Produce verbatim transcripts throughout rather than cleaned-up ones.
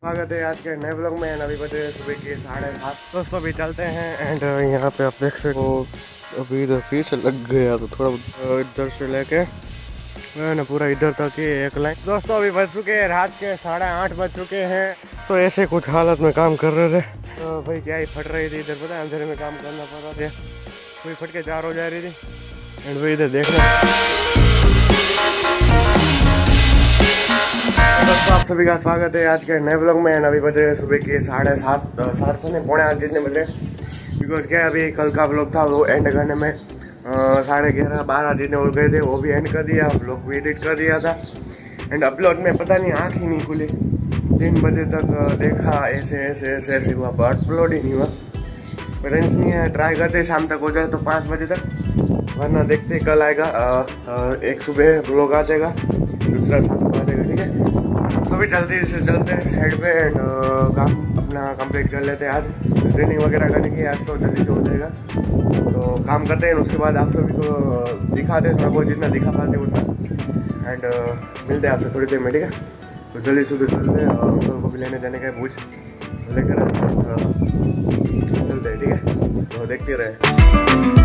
स्वागत है आज के नए ब्लॉग में। अभी बजे सुबह के साढ़े सात दोस्तों अभी चलते हैं एंड यहाँ पे आप देख सकते हो अभी इधर फिर से लग गया तो थोड़ा इधर से लेके ना पूरा इधर तक ही एक लाइन। दोस्तों अभी बज चुके हैं रात के साढ़े आठ बज चुके हैं। तो ऐसे कुछ हालत में काम कर रहे थे तो भाई क्या ही फट रही थी इधर, पता है अंधेरे में काम करना पड़ रहा था, कोई फट के जार हो जा रही थी एंड भाई इधर देखना। दोस्तों आप सभी का स्वागत है आज के नए ब्लॉग में। अभी बजे सुबह के साढ़े सात सात से पौने आठ जितने बजे, बिकॉज क्या अभी कल का ब्लॉग था वो एंड करने में साढ़े ग्यारह बारह जितने हो गए थे, वो भी एंड कर दिया, ब्लॉग भी एडिट कर दिया था एंड अपलोड में पता नहीं आँख ही नहीं खुली। तीन बजे तक देखा ऐसे ऐसे ऐसे ऐसे हुआ पर अपलोड ही नहीं हुआ। टेंशन नहीं है, ट्राई करते शाम तक हो जाए तो पाँच बजे तक, वरना देखते कल आएगा। आ, आ, एक सुबह ब्लॉग आ जाएगा, दूसरा शाम को आ जाएगा, ठीक है। तो भी जल्दी से चलते हैं साइड पे एंड काम अपना कंप्लीट कर लेते हैं। आज ट्रेनिंग वगैरह करने की आज तो जल्दी से हो जाएगा, तो काम करते हैं। उसके बाद आप सभी को दिखाते हैं थोड़ा बहुत, जितना दिखा पाते उतना एंड मिलते हैं आपसे थोड़ी देर में, ठीक है। तो जल्दी से चलते हैं, अंकल को भी लेने जाने का भूज लेकर चलते हैं, ठीक है। तो देखते रहे।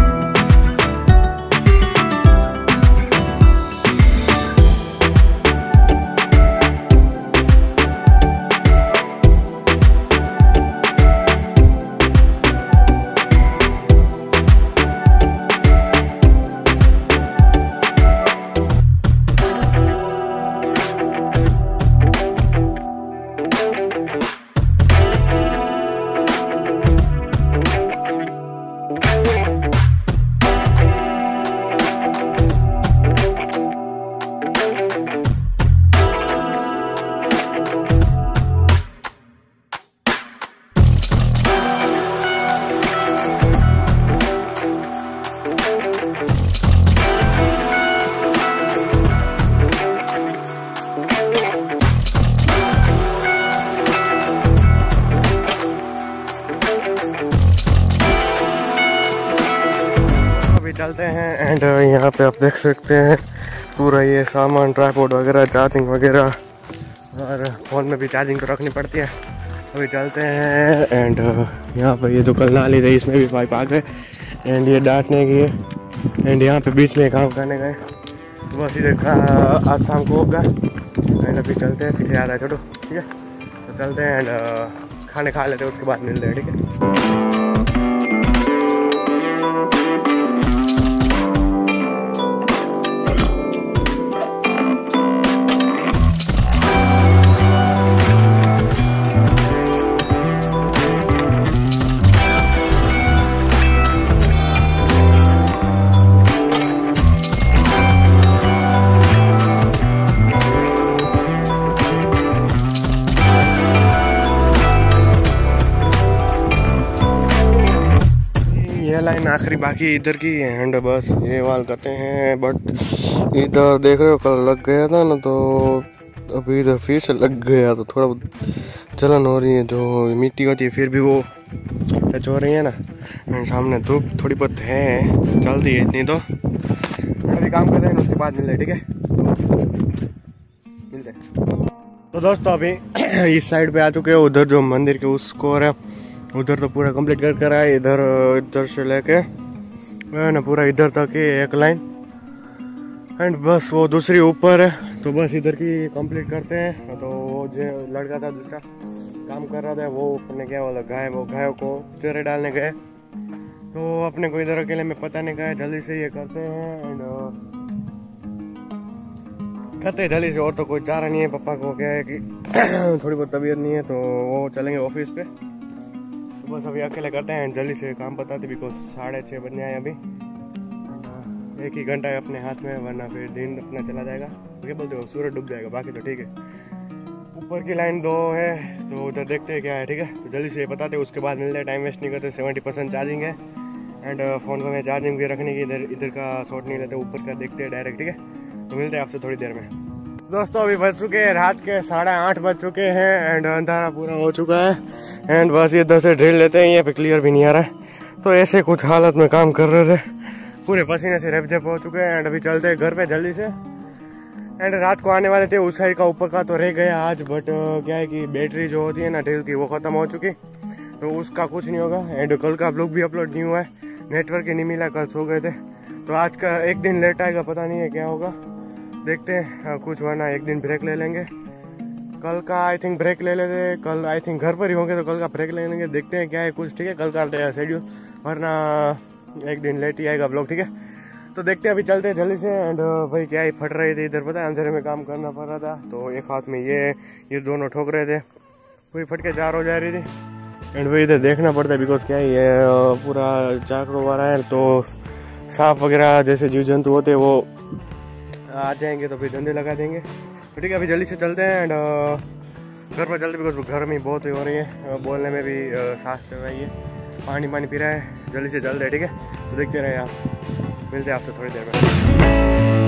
चलते हैं एंड यहाँ पे आप देख सकते हैं पूरा ये सामान, ट्राइपॉड वगैरह, चार्जिंग वगैरह, और फ़ोन में भी चार्जिंग तो रखनी पड़ती है। अभी चलते हैं एंड यहाँ पे ये जो कल नाली थी इसमें भी पाइप आ गए एंड ये डांटने की एंड यहाँ पे बीच में काम करने गए, बस इधर आज शाम को होगा एंड अभी चलते हैं। पीछे आ रहा है छोटो, ठीक है। तो चलते हैं एंड खाने खा लेते हैं, उसके बाद मिलते हैं, ठीक है। लाइन आखिरी बाकी इधर की एंड बस ये वाल करते हैं। बट इधर देख रहे हो कल लग गया था ना, तो अभी इधर फिर से लग गया तो थोड़ा जलन हो रही है, जो मिट्टी होती है फिर भी वो टच हो रही है ना। एंड सामने धूप थोड़ी बहुत है, चलती है इतनी, तो अभी काम करते हैं उसके बाद मिलते हैं, ठीक है। मिलते हैं। तो दोस्तों अभी इस साइड पे आ चुके हैं, उधर जो मंदिर के उसको है उधर तो पूरा कंप्लीट कर कर आए। इधर इधर से लेके ना पूरा इधर तक ही एक लाइन एंड बस वो दूसरी ऊपर है, तो बस इधर की कंप्लीट करते हैं। तो वो जो लड़का था दूसरा काम कर रहा था वो अपने क्या बोला गाय, वो गायों को चरे डालने गए, तो अपने को इधर अकेले में पता नहीं गया, जल्दी से ये करते हैं एंड करते हैं जल्दी से। और तो कोई चारा नहीं है, पापा को क्या है कि थोड़ी बहुत तबीयत नहीं है, तो वो चलेंगे ऑफिस पे। बस अभी अकेले करते हैं जल्दी से काम बताते, बिकॉज साढ़े छः बजने आए अभी, एक ही घंटा है अपने हाथ में, वरना फिर दिन अपना चला जाएगा। क्या बोलते हो, सूरज डूब जाएगा, बाकी तो ठीक है। ऊपर की लाइन दो है तो उधर देखते हैं क्या है, ठीक है। तो जल्दी से बताते हैं, उसके बाद मिलते हैं, टाइम वेस्ट नहीं करते। सेवेंटी परसेंट चार्जिंग है एंड फ़ोन को मैं चार्जिंग भी रखने की, इधर इधर का शॉट नहीं लेते, ऊपर का देखते हैं डायरेक्ट, ठीक है। तो मिलते हैं आपसे थोड़ी देर में। दोस्तों अभी बज चुके हैं रात के साढ़े आठ बज चुके हैं एंड अंधारा पूरा हो चुका है एंड बस ये इधर से ड्रिल लेते हैं, यहाँ पे क्लियर भी नहीं आ रहा है। तो ऐसे कुछ हालत में काम कर रहे थे, पूरे पसीने से रेप जेप हो चुके हैं एंड अभी चलते हैं घर पे जल्दी से एंड रात को आने वाले थे, उस साइड का ऊपर का तो रह गया आज, बट क्या है कि बैटरी जो होती है ना टेल की वो ख़त्म हो चुकी, तो उसका कुछ नहीं होगा। एंड कल का ब्लॉग भी अपलोड नहीं हुआ है, नेटवर्क ही नहीं मिला, कल सो गए थे, तो आज का एक दिन लेट आएगा, पता नहीं है क्या होगा, देखते हैं कुछ, वरना एक दिन ब्रेक ले लेंगे। कल का आई थिंक ब्रेक ले लेते, कल आई थिंक घर पर ही होंगे तो कल का ब्रेक ले लेंगे, देखते हैं क्या है कुछ, ठीक है। कल का शेड्यूल, वरना एक दिन लेट ही आएगा ब्लॉग, ठीक है। तो देखते हैं, अभी चलते हैं जल्दी से। एंड भाई क्या ही फट रही थी इधर, पता है अंधेरे में काम करना पड़ रहा था, तो एक हाथ में ये ये दोनों ठोक रहे थे, कोई फट के चार हो जा रही थी। एंड भाई इधर देखना पड़ता है, बिकॉज क्या है ये पूरा चाकड़ों वाला है, तो सांप वगैरह जैसे जीव जंतु होते हैं वो आ जाएंगे तो फिर धंधे लगा देंगे। तो ठीक है, अभी जल्दी से चलते हैं एंड घर पर चलते, बिकॉज गर्मी बहुत ही हो रही है, बोलने में भी सांस चल रही है, पानी पानी पी रहा है, जल्दी से चलते हैं, ठीक है। तो देखते रहे आप, मिलते हैं आपसे थोड़ी देर में।